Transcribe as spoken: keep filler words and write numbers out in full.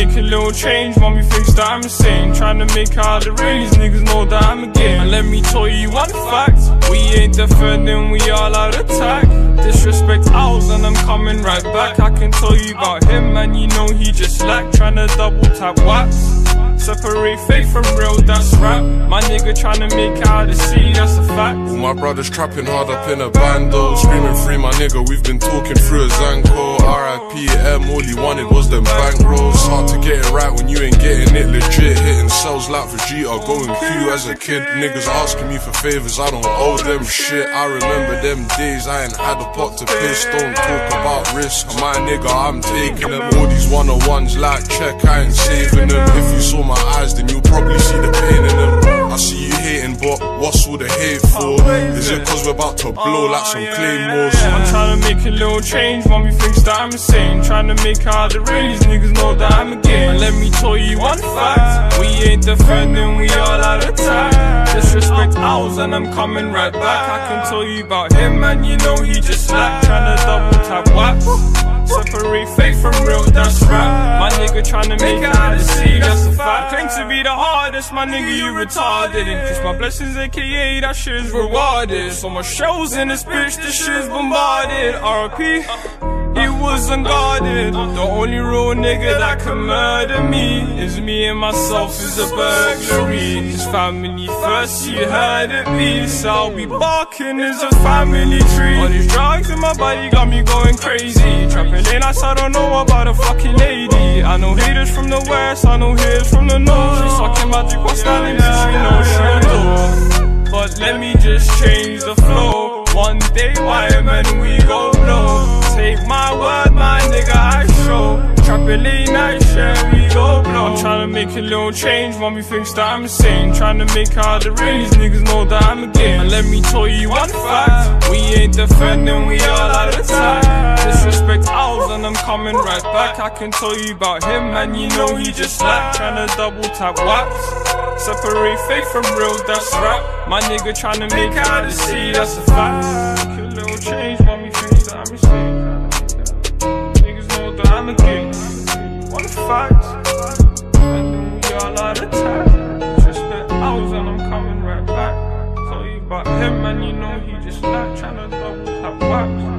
make a little change, mommy thinks that I'm insane. Tryna make out the rain, these niggas know that I'm a game. And let me tell you one fact, we ain't defending, we all out attack. Disrespect ours and I'm coming right back. I can tell you about him, man, you know he just lack. Tryna double tap wax, separate fake from real, that's rap. My nigga tryna make out the sea, that's a fact. All my brothers trapping hard up in a bando, screaming free my nigga, we've been talking through a Zanko. R I P M, all he wanted was them bankrolls. Hard to get it right when you ain't getting it legit. Hitting cells like Vegeta, going Q as a kid. Niggas asking me for favors, I don't owe them shit. I remember them days, I ain't had a pot to piss. Don't talk about risk, my nigga, I'm taking them. All these one-on-ones like check, I ain't saving them. If you saw my eyes, then you'll probably see the pain in them. I see you hating, but what's all the hate for? Is it cause we're about to blow like some claymores? I'm tryna make a little change, mommy thinks that I'm insane. Tryna make out the rain, these niggas know that I'm a game. And let me tell you one fact, we ain't defending, we all out attack. Disrespect ours and I'm coming right back. I can tell you about him, man, you know he just lack. Tryna double tap wax, separate fake from real, that's rap. My nigga tryna make it out of the sea, that's a fact. Claim to be the hardest, my nigga, you retarded. Increase my blessings, aka that shit's rewarded. So much shells in this bitch, this shit's bombarded. R I P, he was unguarded. The only real nigga that can murder me is me and myself is a burglary. His family first, you heard it be. So I'll be barking is a family tree. All these drugs in my body got me going crazy. Trapping lane, I don't know about a fucking lady. I know haters from the west, I know haters from the north. She's talking magic, what's standing between no shadow. But let me just change the flow. One day, why man, we go blow. Take my word, my nigga, I show. Trapping late night, share, we go blow. I'm tryna make a little change, mommy thinks that I'm insane. Tryna make out the rain, these niggas know that I'm a game. And let me tell you one fact, we ain't defending, we all out attack. Disrespect ours and I'm coming right back. I can tell you about him, man, you know he just lack. Tryna double tap wax, separate fake from real, that's rap. My nigga tryna make out the sea, that's a fact. Make a little change, mommy thinks that I'm insane. Niggas know that I'm a king. One fact, and we all out of time. Disrespect ours and I'm coming right back. Tell you about him, man, you know he just like tryna double tap wax.